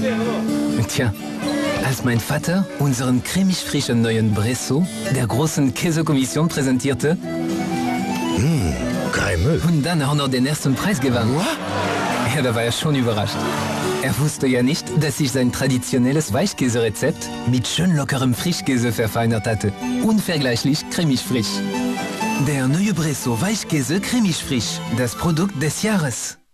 Tja, als mein Vater unseren cremig frischen neuen Bresso der großen Käsekommission präsentierte Geil. und dann auch noch den ersten Preis gewann, ja, da war er schon überrascht. Er wusste ja nicht, dass ich sein traditionelles Weichkäserezept mit schön lockerem Frischkäse verfeinert hatte. Unvergleichlich cremig frisch. Der neue Bresso Weichkäse cremig frisch, das Produkt des Jahres.